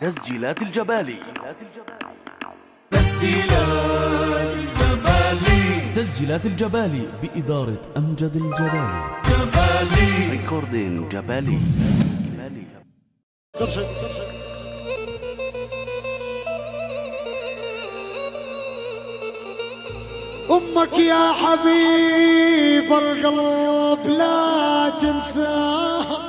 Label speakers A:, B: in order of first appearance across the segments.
A: تسجيلات الجبالي. تسجيلات الجبالي بإدارة أمجد الجبالي. ريكوردين جبالي.
B: أمك يا حبيب القلب لا تنساها،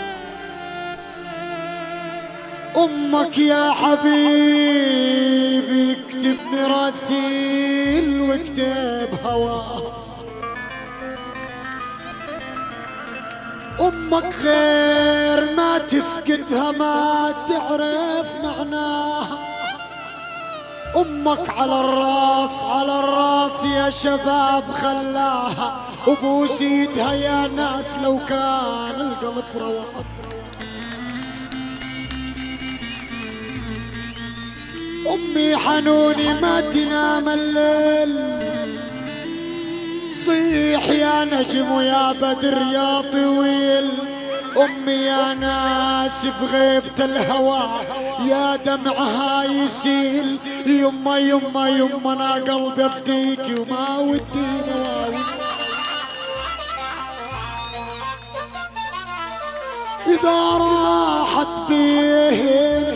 B: أمك يا حبيبي اكتب مراسيل واكتب هواها، أمك غير ما تفقدها ما تعرف معناها، أمك على الراس يا شباب خلاها، وبوس ايدها يا ناس لو كان القلب رواها. أمي حنوني ما تنام الليل، صيح يا نجم ويا بدر يا طويل، أمي يا ناس بغيبة الهوى يا دمعها يسيل، يما يما يما أنا قلبي أفديكي وما ودي نواوي، إذا راحت بيهن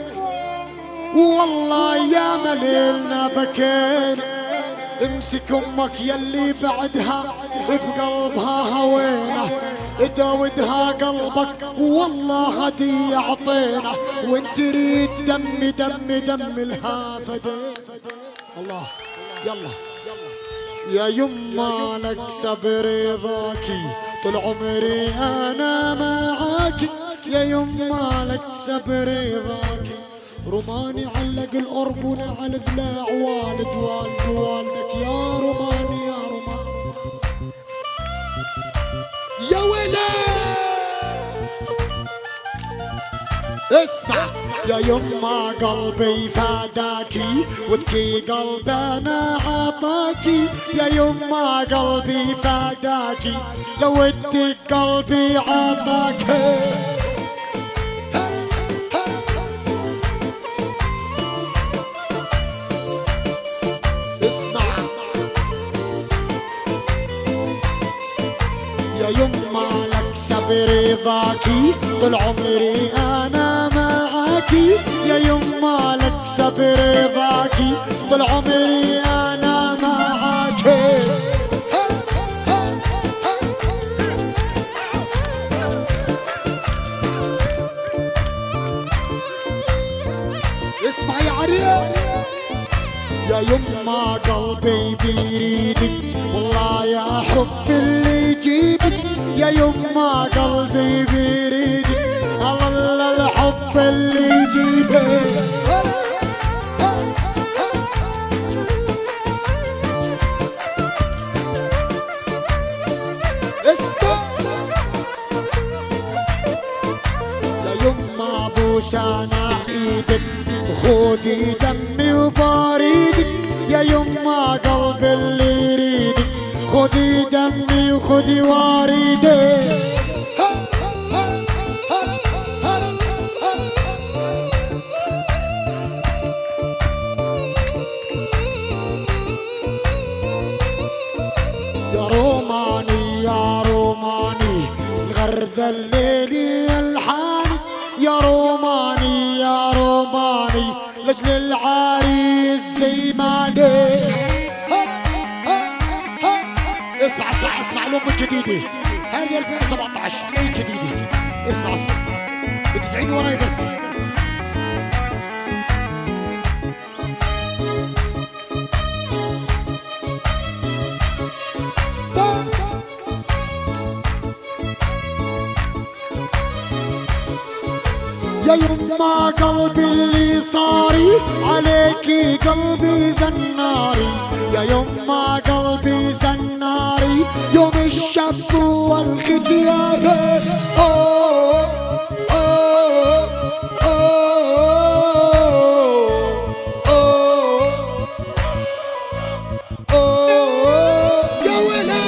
B: والله يا مليلنا بكينا، امسك امك يلي بعدها بقلبها هوينا، اداودها قلبك والله هدية عطينا، وانت تريد دمي دمي دمي لها فدينا. الله يلا يا يما لك صبر رضاكي طول عمري انا معاكي، يا يما لك صبر رضاكي، روماني علق القرب ونعل ذلاع والد والدك يا روماني يا روماني يا ويلي. اسمع يا يما قلبي فداكي وبكي قلبي انا عطاكي، يا يما قلبي فداكي لو ودك قلبي عطاكي. يا يما لك صبر رضاكي طول عمري انا معاكي، يا يما لك صبر رضاكي طول عمري انا معاكي. اسمع يا عريس يا يما قلبي بيريدك والله يا حب اللي يجيبك، يا يما قلبي بيريدك الله الحب اللي يجيبك. يا يما بوسانا ايدك وخذي دمي وباريدك، يا يما قلبي اللي يريدك خذي دمي وخذي واريدك. يا روماني يا روماني الغرد الليلي الحاني، يا روماني يا روماني لجل العريس زي ما اسمع اسمع اسمع لهم الجديدة هذه 2017 هي الجديدة. اسمع اسمع بدي تعيدي وراي بس. يا يما قلبي اللي صاري عليكي قلبي زناري، يا يما قلبي زناري يوم الشاب والختيار. أوه أوه أوه أوه يا ولد.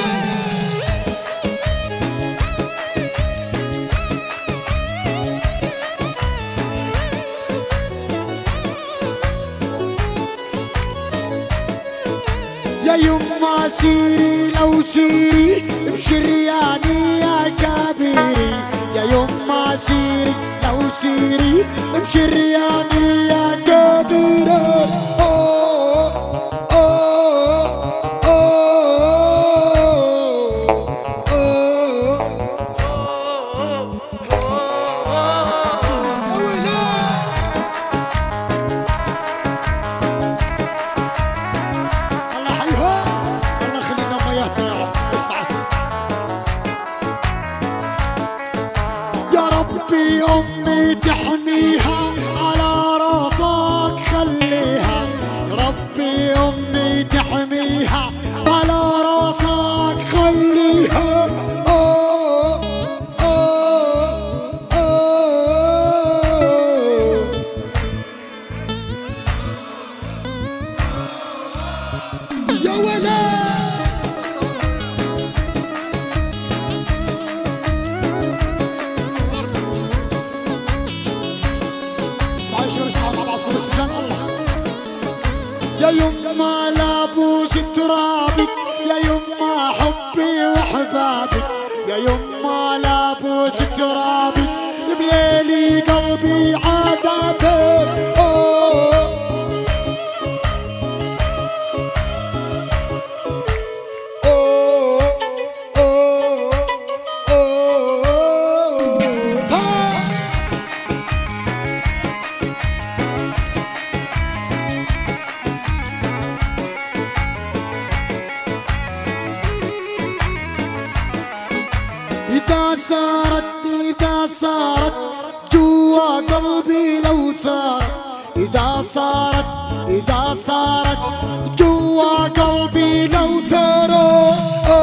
B: يا يما سيري لو سيري بشرياني يا كبيري، يا يما سيري لو سيري بشرياني يا كبيري. أمي تحميها على راسك خليها، ربي أمي تحميها على راسك خليها. يا ولد يا يما لابوس ترابك، يا يما حبي وحبابك، يا يما لابوس ترابك بليلي قلبي عذابك. إذا صارت جوا قلبي لو ثارت، إذا صارت جوا قلبي لو ثارت.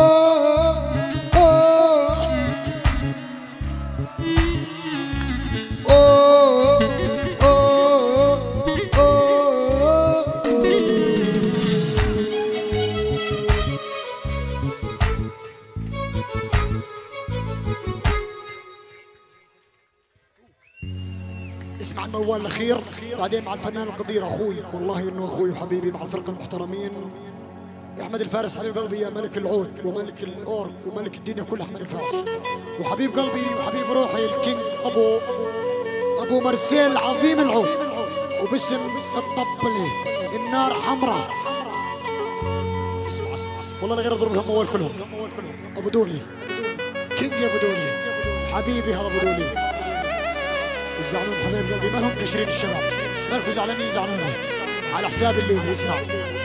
B: اسمع الموال الاخير بعدين مع الفنان القدير اخوي، والله انه اخوي وحبيبي مع الفرقه المحترمين احمد الفارس حبيب قلبي يا ملك العود وملك الاورك وملك الدنيا كلها احمد الفارس، وحبيب قلبي وحبيب روحي الكينج ابو مرسيل عظيم العود، وباسم الطبلي النار حمراء. اسمع والله غير اضربهم موال كلهم. ابو دولي كينج يا ابو دولي حبيبي، هذا ابو دولي. يزعلون حبايب قلبي ما لهم كشرين الشباب، مالكم زعلانين يزعلوني على حساب الليل. اسمع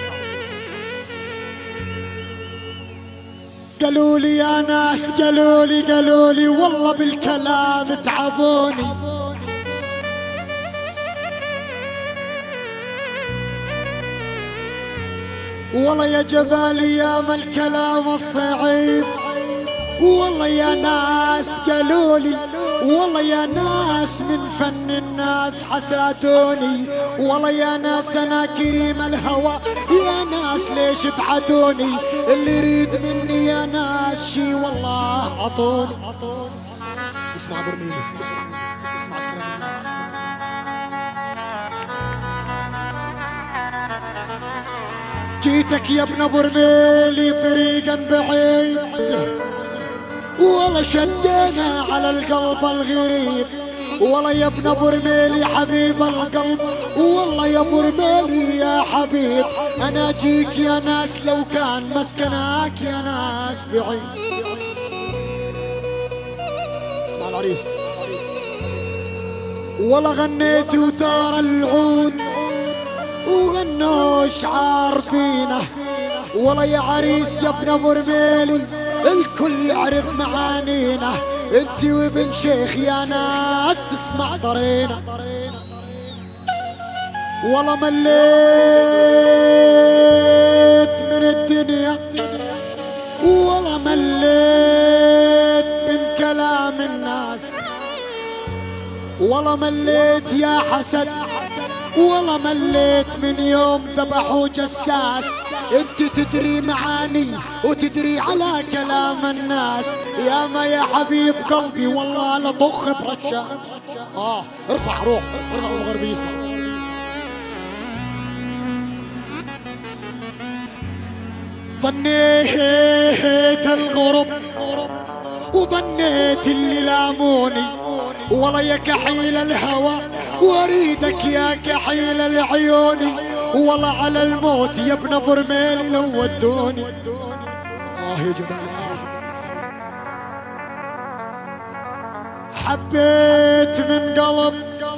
B: قالوا لي يا ناس، قالوا لي والله بالكلام تعبوني، والله يا جبالي يا ما الكلام الصعيب، والله يا ناس قالوا لي، والله يا ناس من فن الناس حسادوني، والله يا ناس انا كريم الهوى، يا ناس ليش ابعدوني، اللي يريد مني يا ناس شي والله عطوني. اسمع برميل، اسمع الكلام. جيتك يا ابن برميلي طريقا بعيد، والله شدينا على القلب الغريب، والله يا ابن برميلي حبيب القلب، والله يا برميلي يا حبيب، انا اجيك يا ناس لو كان مسكنك يا ناس بعيد. اسمع العريس، والله غنيت وتار العود وغنوا شعار بينا، والله يا عريس يا ابن برميلي الكل يعرف معانينا، انت وابن شيخ يا ناس اسمع ضرينا، والله مليت من الدنيا، والله مليت من كلام الناس، والله مليت يا حسد، والله مليت من يوم ذبحوا جساس، انت تدري معاني وتدري على كلام الناس، يا ما يا حبيب قلبي والله لطخ برشاش. ارفع روح، ارفع الغربي يسمع. ظنيت الغرب وظنيت اللي لاموني، والله يا كحيل الهوى واريدك يا كحيل العيوني، والله على الموت يا ابن برميل لو ودوني. يا جبال حبيت من قلب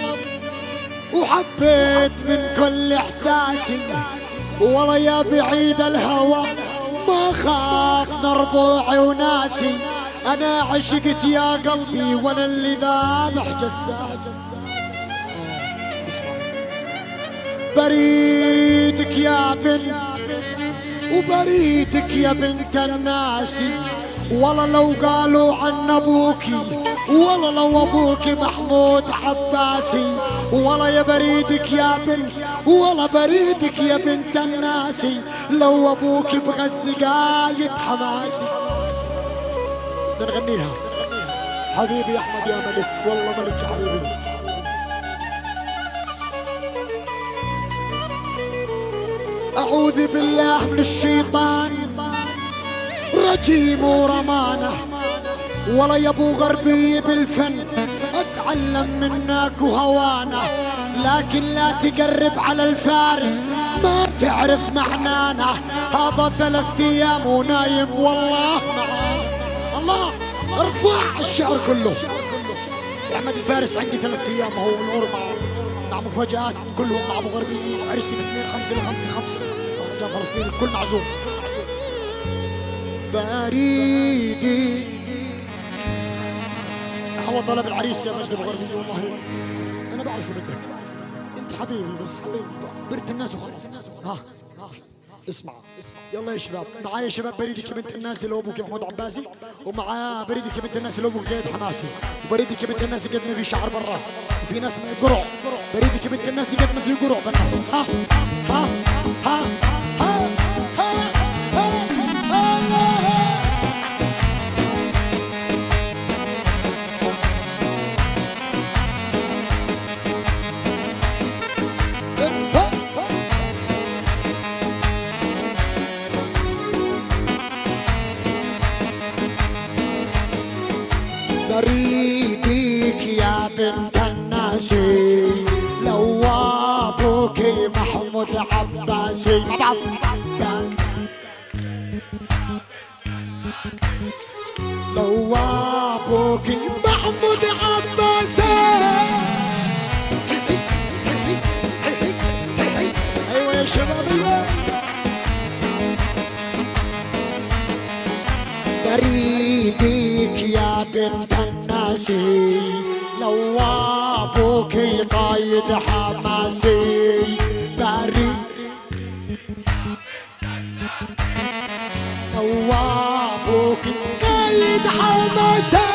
B: وحبيت من كل احساسي، والله يا بعيد الهوى ما خافنا ربوعي وناسي، انا عشقت يا قلبي وانا اللي ذابح جساسي. بريدك يا بنت وبريدك يا بنت الناس، والله لو قالوا عن ابوكي، والله لو ابوكي محمود عباسي، والله يا بريدك يا بنت، والله بريدك يا بنت الناس، لو ابوك بغز قايد حماسي. نغنيها حبيبي يا احمد يا ملك، والله ملك يا حبيبي. اعوذ بالله من الشيطان رجيم ورمانه، والله يا ابو غربي بالفن اتعلم منك وهوانه، لكن لا تقرب على الفارس ما تعرف معنانا، هذا 3 ايام ونايم والله معاه. الله ارفع الشعر كله. احمد الفارس عندي 3 ايام هو نور مع مفاجآت كلهم مع ابو غربي، عرسي ب2 5 ل 5 فلسطين الكل معزوم. بريدي هو طلب العريس يا مجد ابو غربي، والله انا بعرف شو بدك انت حبيبي، بس برد الناس وخلص. ها اسمع يلا يا شباب، معايا يا شباب بريدك يا بنت الناس اللي هو ابوك محمود عباسي، ومعاه بريدك يا بنت الناس اللي هو ابوك قايد حماسي، وبريدك يا بنت الناس قد ما في شعر بالراس وفي ناس قرع، بريدك يا بنت الناس قد ما في قرع بالناس. ها ها ها ها بريدك يا بنت الناس، لو ابوك محمود عباسي مع بعض. لو ابوك محمود عباسي، ايوه يا شباب ايوه. بريدك يا بنت الناس، لو ابوك قايد حماسي، بريد لو ابوك قايد حماسي،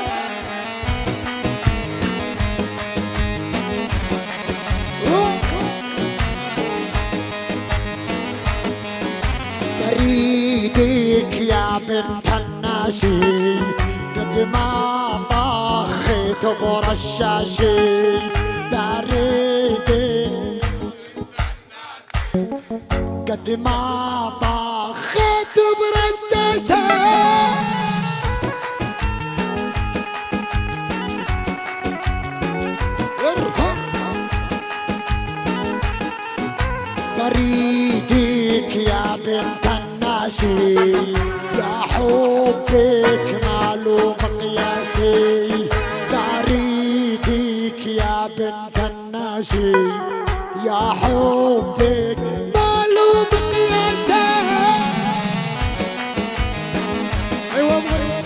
B: بريدك يا بنت الناس، قد ما طخيت برشاشي، بريدك قد ما طخيت برشاشي، بريدك يا بنت الناس، يا حبك ماله مقياسي، بريدك يا بنت الناس، يا حبك ماله مقياسي. ايوه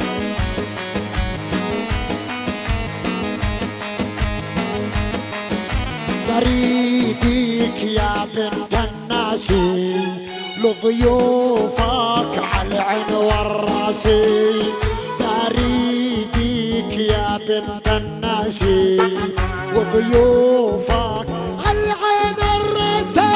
B: بريدك يا بنت الناس، لضيوفك على العين والراسي، بريدك يا بنت الناس، وضيوفك على العين والراسي.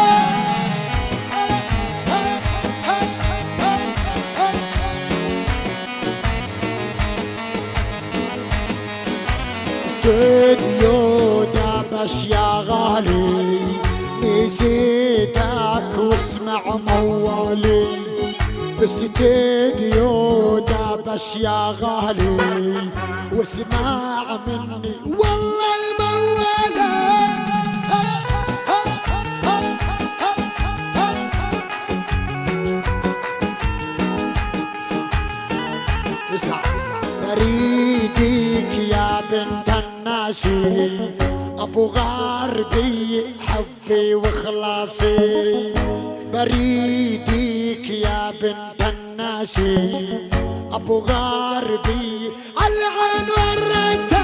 B: استوديو دبش يا غالي، نسيتك واسمع موالي، باستديو دابش يا غالي واسمع مني والله المولى. بريدك يا بنت الناس ابو غربي حبي وخلاصي. بريدك يا بنت الناس ابو غربي العين والراس.